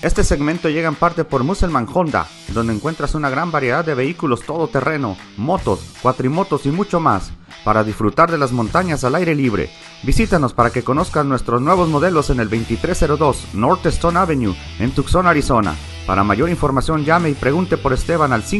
Este segmento llega en parte por Musselman Honda, donde encuentras una gran variedad de vehículos todoterreno, motos, cuatrimotos y mucho más, para disfrutar de las montañas al aire libre. Visítanos para que conozcas nuestros nuevos modelos en el 2302 North Stone Avenue, en Tucson, Arizona. Para mayor información llame y pregunte por Esteban al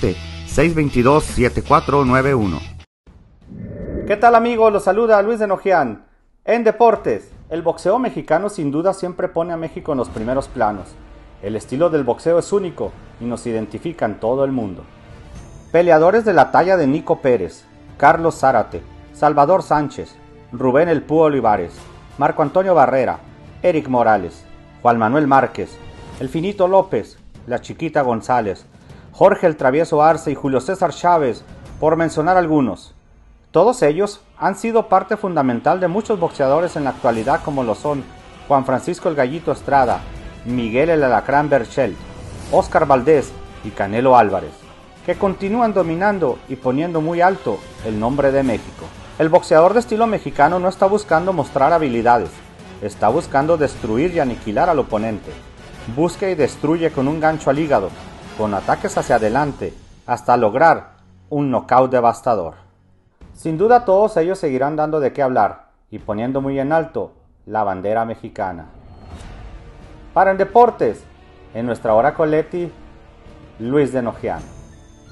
520-622-7491. ¿Qué tal, amigos? Los saluda Luis de Nojian. En deportes, el boxeo mexicano sin duda siempre pone a México en los primeros planos. El estilo del boxeo es único y nos identifica en todo el mundo. Peleadores de la talla de Nico Pérez, Carlos Zárate, Salvador Sánchez, Rubén El Púo Olivares, Marco Antonio Barrera, Eric Morales, Juan Manuel Márquez, El Finito López, La Chiquita González, Jorge El Travieso Arce y Julio César Chávez, por mencionar algunos. Todos ellos han sido parte fundamental de muchos boxeadores en la actualidad, como lo son Juan Francisco El Gallito Estrada, Miguel El Alacrán Berchelt, Oscar Valdés y Canelo Álvarez, que continúan dominando y poniendo muy alto el nombre de México. El boxeador de estilo mexicano no está buscando mostrar habilidades, está buscando destruir y aniquilar al oponente. Busca y destruye con un gancho al hígado, con ataques hacia adelante, hasta lograr un nocaut devastador. Sin duda todos ellos seguirán dando de qué hablar y poniendo muy en alto la bandera mexicana. Para en deportes, en nuestra hora Coletti, Luis de Nojian.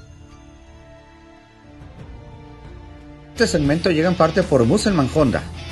Este segmento llega en parte por Musselman Honda,